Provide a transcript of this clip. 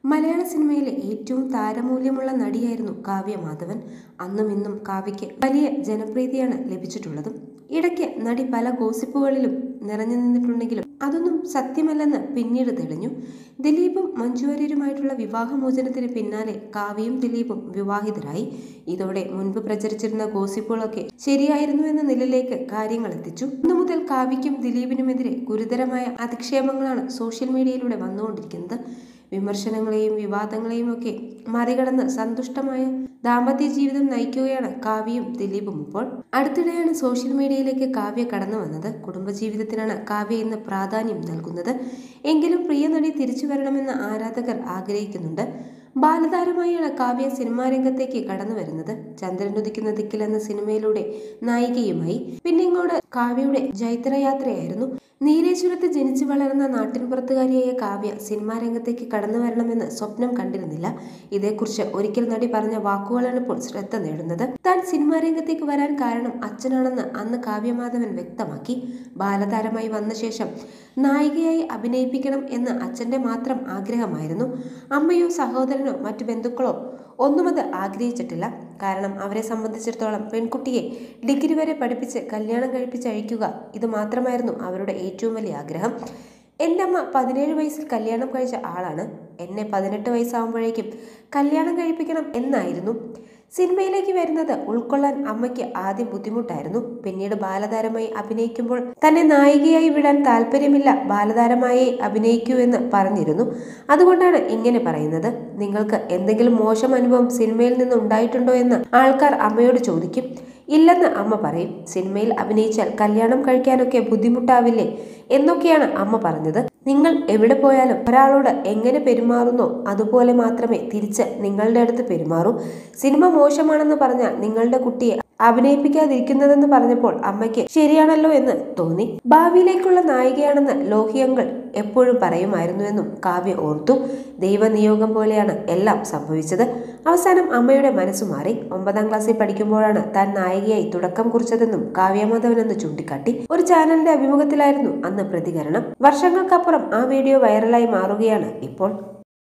മലയാള സിനിമയിലെ ഏറ്റവും താരമൂല്യമുള്ള നടിയായിരുന്നു കാവ്യ മാധവൻ. അന്നും ഇന്നും കാവ്യയ്ക്ക് വലിയ ജനപ്രീതിയാണ് ലഭിച്ചിട്ടുള്ളതും. ഇടയ്ക്ക് നടി പല ഗോസിപ്പുകളിലും നിറഞ്ഞു നിന്നിട്ടുണ്ടെങ്കിലും അതൊന്നും സത്യമല്ലെന്ന് പിന്നീട് തെളിഞ്ഞു. ദിലീപും മഞ്ജു വാര്യരുമായിട്ടുള്ള വിവാഹമോചനത്തിന് പിന്നാലെ കാവ്യയും ദിലീപും വിവാഹിതരായി. ഇതോടെ മുൻപ് പ്രചരിച്ചിരുന്ന ഗോസിപ്പുകളൊക്കെ ശരിയായിരുന്നു എന്ന നിലയിലേക്ക് കാര്യങ്ങൾ എത്തിച്ചു. അന്നു മുതൽ കാവ്യയ്ക്കും ദിലീപിനുമെതിരെ ഗുരുതരമായ അധിക്ഷേപങ്ങളാണ് സോഷ്യൽ മീഡിയയിലൂടെ വന്നുകൊണ്ടിരിക്കുന്നത്. വിമർശനങ്ങളെയും വിവാദങ്ങളെയും ഒക്കെ മറികടന്ന് സന്തുഷ്ടമായ ദാമ്പത്യ ജീവിതം നയിക്കുകയാണ് കാവ്യയും ദിലീപും ഇപ്പോൾ. അടുത്തിടെയാണ് സോഷ്യൽ മീഡിയയിലേക്ക് കാവ്യ കടന്നു വന്നത്. കുടുംബജീവിതത്തിനാണ് കാവ്യ ഇന്ന് പ്രാധാന്യം നൽകുന്നത്. എങ്കിലും പ്രിയ നടി തിരിച്ചു വരണമെന്ന് ആരാധകർ ആഗ്രഹിക്കുന്നുണ്ട്. ബാലതാരമായാണ് കാവ്യ സിനിമാ രംഗത്തേക്ക് കടന്നു വരുന്നത്. ചന്ദ്രനുദിക്കുന്ന ദിക്കിൽ എന്ന സിനിമയിലൂടെ നായികയുമായി. പിന്നെ ഇങ്ങോട്ട് കാവ്യയുടെ ജൈത്രയാത്രയായിരുന്നു. നീലേശ്വരത്ത് ജനിച്ചു വളർന്ന നാട്ടിൻപുറത്തുകാരിയായ കാവ്യ സിനിമാ രംഗത്തേക്ക് കടന്നു വരണമെന്ന് സ്വപ്നം കണ്ടിരുന്നില്ല. ഇതേക്കുറിച്ച് ഒരിക്കൽ നടി പറഞ്ഞ വാക്കുകളാണ് ഇപ്പോൾ ശ്രദ്ധ നേടുന്നത്. താൻ സിനിമാ രംഗത്തേക്ക് വരാൻ കാരണം അച്ഛനാണെന്ന് അന്ന് കാവ്യ മാധവൻ വ്യക്തമാക്കി. ബാലതാരമായി വന്ന ശേഷം നായികയായി അഭിനയിപ്പിക്കണം എന്ന് അച്ഛൻ്റെ മാത്രം ആഗ്രഹമായിരുന്നു. അമ്മയോ സഹോദരനോ മറ്റു ബന്ധുക്കളോ ഒന്നും അത് ആഗ്രഹിച്ചിട്ടില്ല. കാരണം അവരെ സംബന്ധിച്ചിടത്തോളം പെൺകുട്ടിയെ ഡിഗ്രി വരെ പഠിപ്പിച്ച് കല്യാണം കഴിപ്പിച്ച് അയക്കുക, ഇത് മാത്രമായിരുന്നു അവരുടെ ഏറ്റവും വലിയ ആഗ്രഹം. എൻ്റെ അമ്മ 17 വയസ്സിൽ കല്യാണം കഴിച്ച ആളാണ്. എന്നെ 18 വയസ്സാകുമ്പോഴേക്കും കല്യാണം കഴിപ്പിക്കണം എന്നായിരുന്നു. സിനിമയിലേക്ക് വരുന്നത് ഉൾക്കൊള്ളാൻ അമ്മയ്ക്ക് ആദ്യം ബുദ്ധിമുട്ടായിരുന്നു. പിന്നീട് ബാലതാരമായി അഭിനയിക്കുമ്പോൾ തന്നെ നായികയായി വിടാൻ താല്പര്യമില്ല, ബാലതാരമായി അഭിനയിക്കൂ എന്ന് പറഞ്ഞിരുന്നു. അതുകൊണ്ടാണ് ഇങ്ങനെ പറയുന്നത്. നിങ്ങൾക്ക് എന്തെങ്കിലും മോശം അനുഭവം സിനിമയിൽ നിന്ന് ഉണ്ടായിട്ടുണ്ടോ എന്ന് ആൾക്കാർ അമ്മയോട് ചോദിക്കും. ഇല്ലെന്ന് അമ്മ പറയും. സിനിമയിൽ അഭിനയിച്ചാൽ കല്യാണം കഴിക്കാനൊക്കെ ബുദ്ധിമുട്ടാവില്ലേ എന്നൊക്കെയാണ് അമ്മ പറഞ്ഞത്. നിങ്ങൾ എവിടെ പോയാലും ഒരാളോട് എങ്ങനെ പെരുമാറുന്നോ അതുപോലെ മാത്രമേ തിരിച്ച് നിങ്ങളുടെ അടുത്ത് പെരുമാറൂ. സിനിമ മോശമാണെന്ന് പറഞ്ഞാൽ നിങ്ങളുടെ കുട്ടിയെ അഭിനയിപ്പിക്കാതിരിക്കുന്നതെന്ന് പറഞ്ഞപ്പോൾ അമ്മയ്ക്ക് ശരിയാണല്ലോ എന്ന് തോന്നി. ഭാവിയിലേക്കുള്ള നായികയാണെന്ന് ലോഹിയങ്ങൾ എപ്പോഴും പറയുമായിരുന്നുവെന്നും കാവ്യ ഓർത്തു. ദൈവനിയോഗം പോലെയാണ് എല്ലാം സംഭവിച്ചത്. അവസാനം അമ്മയുടെ മനസ്സു മാറി. 9ാം ക്ലാസ്സിൽ പഠിക്കുമ്പോഴാണ് താൻ നായികയായി തുടക്കം കുറിച്ചതെന്നും കാവ്യ മാധവൻ എന്ന് ചൂണ്ടിക്കാട്ടി. ഒരു ചാനലിന്റെ അഭിമുഖത്തിലായിരുന്നു അന്ന് പ്രതികരണം. വർഷങ്ങൾക്കപ്പുറം ആ വീഡിയോ വൈറലായി മാറുകയാണ് ഇപ്പോൾ.